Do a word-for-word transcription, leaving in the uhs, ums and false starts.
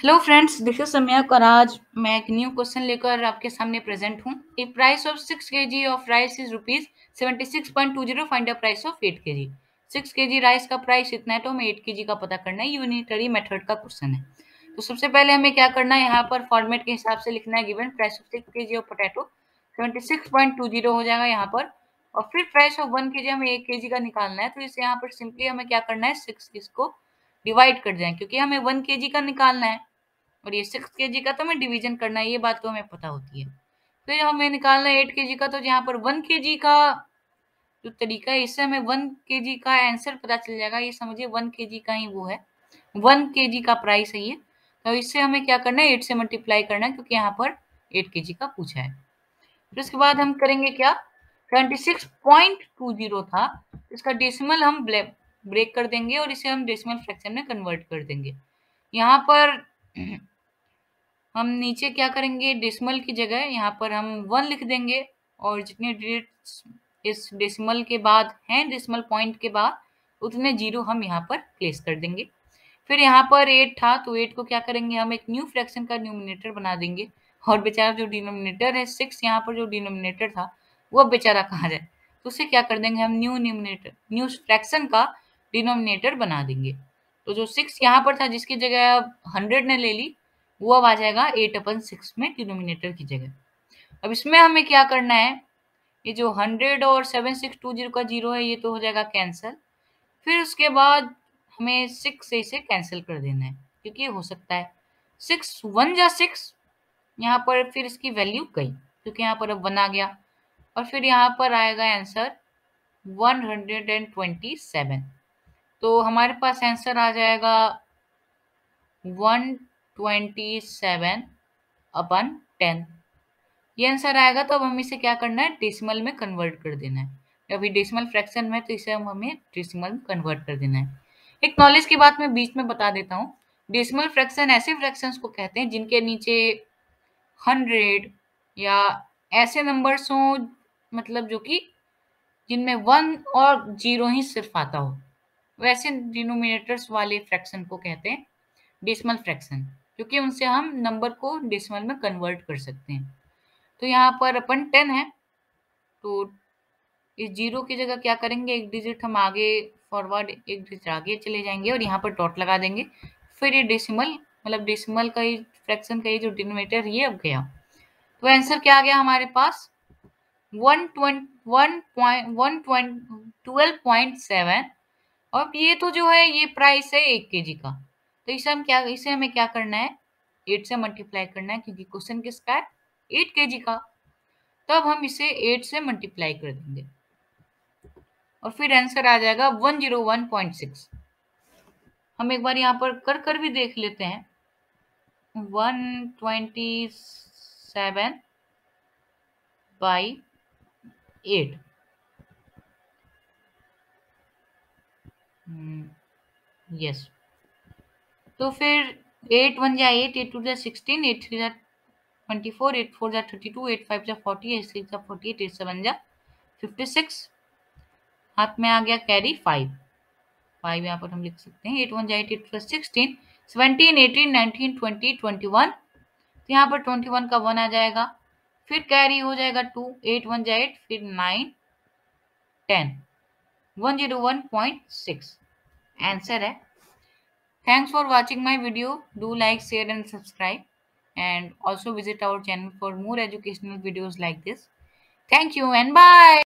Hello friends, this is सम्यक और आज मैं एक न्यू क्वेश्चन लेकर आपके सामने प्रेजेंट हूँ। If price of six K G of rice is rupees seventy six point two zero, find the price of eight K G. Six K G rice का प्राइस इतना है तो हमें एट के जी का पता करना है। यूनिटरी मेथड का क्वेश्चन है। तो सबसे पहले हमें क्या करना है, यहाँ पर फॉर्मेट के हिसाब से लिखना है। Given price of six K G of potato seventy six point two zero हो जाएगा यहाँ पर, और फिर प्राइस ऑफ वन के जी हमें एक के जी का निकालना है। तो इसे यहाँ पर सिंपली हमें क्या करना है, सिक्स इसको डिवाइड कर दें, क्योंकि हमें वन के जी का निकालना है और ये सिक्स के जी का तो हमें डिवीजन करना है, ये बात तो हमें पता होती है। फिर हमें निकालना है एट के जी का, तो यहाँ पर वन के जी का जो तरीका है, इससे हमें वन के जी का आंसर पता चल जाएगा। ये समझिए वन के जी का ही वो है, वन के जी का प्राइस है ये। तो इससे हमें क्या करना है, एट से मल्टीप्लाई करना है, क्योंकि यहाँ पर एट के जी का पूछा है। फिर उसके बाद हम करेंगे क्या, seventy six point two zero था, इसका डेसिमल हम ब्रेक कर देंगे और इसे हम डेसिमल फ्रैक्शन में कन्वर्ट कर देंगे। यहाँ पर हम नीचे क्या करेंगे, डेसिमल की जगह यहाँ पर हम वन लिख देंगे, और जितने डिजिट्स इस डेसिमल के बाद हैं, डेसिमल पॉइंट के बाद, उतने जीरो हम यहाँ पर प्लेस कर देंगे। फिर यहाँ पर एट था, तो एट को क्या करेंगे, हम एक न्यू फ्रैक्शन का न्यूमिनेटर बना देंगे, और बेचारा जो डिनोमिनेटर है सिक्स, यहाँ पर जो डिनोमिनेटर था वो बेचारा कहाँ जाए, तो उसे क्या कर देंगे, हम न्यू न्यूमिनेटर न्यू फ्रैक्शन का डिनोमिनेटर बना देंगे। तो जो सिक्स यहाँ पर था, जिसकी जगह हंड्रेड ने ले ली, वो अब आ जाएगा एट अपन सिक्स में डिनोमिनेटर की जगह। अब इसमें हमें क्या करना है, ये जो हंड्रेड और सेवन सिक्स टू जीरो का जीरो है, ये तो हो जाएगा कैंसिल। फिर उसके बाद हमें सिक्स से इसे कैंसिल कर देना है, क्योंकि ये हो सकता है सिक्स वन जा सिक्स, यहाँ पर फिर इसकी वैल्यू गई, क्योंकि यहाँ पर अब वन आ गया, और फिर यहाँ पर आएगा answer one hundred and twenty seven. तो हमारे पास आंसर आ जाएगा one twenty seven upon ten, ये आंसर आएगा। तो अब हम इसे क्या करना है, डेसिमल में कन्वर्ट कर देना है। अभी डेसिमल फ्रैक्शन में, तो इसे हम हमें डेसिमल में कन्वर्ट कर देना है। एक नॉलेज की बात मैं बीच में बता देता हूँ, डेसिमल फ्रैक्शन ऐसे फ्रैक्शंस को कहते हैं जिनके नीचे हंड्रेड या ऐसे नंबर्स हों, मतलब जो कि जिनमें वन और जीरो ही सिर्फ आता हो, वैसे डिनोमिनेटर्स वाले फ्रैक्शन को कहते हैं डेसिमल फ्रैक्शन, क्योंकि उनसे हम नंबर को डेसिमल में कन्वर्ट कर सकते हैं। तो यहाँ पर अपन टेन है, तो इस जीरो की जगह क्या करेंगे, एक डिजिट हम आगे फॉरवर्ड, एक डिजिट आगे चले जाएंगे और यहाँ पर डॉट लगा देंगे। फिर ये डेसिमल, मतलब डेसिमल का ही फ्रैक्शन का ही जो डिनोमिनेटर, ये अब गया। तो आंसर क्या आ गया हमारे पास, one twenty one point one twelve point seven. और ये तो जो है ये प्राइस है एक के जी का, तो इसे हम क्या इसे हमें क्या करना है, एट से मल्टीप्लाई करना है, क्योंकि क्वेश्चन किसका है, एट के जी का। तब हम इसे एट से मल्टीप्लाई कर देंगे और फिर आंसर आ जाएगा one zero one point six. हम एक बार यहाँ पर कर कर भी देख लेते हैं, one twenty seven by eight, yes. तो फिर एट वन जा एट, एट टू जा सिक्सटीन, एट थ्री जा ट्वेंटी फोर, एट फोर जा थर्टी टू, एट फाइव जा फोर्टी, एट सिक्स जा फोर्टी एट, एट सेवन जा फिफ्टी सिक्स। हाथ में आ गया कैरी फाइव, फाइव यहाँ पर हम लिख सकते हैं। एट वन जा eight, eight plus sixteen, seventeen, eighteen, nineteen, twenty, twenty one. तो यहाँ पर ट्वेंटी वन का वन आ जाएगा, फिर कैरी हो जाएगा टू, एट वन जा एट, फिर nine, ten, one zero one point six answer है। Thanks for watching my video. Do like, share and subscribe, and also visit our channel for more educational videos like this. Thank you and bye.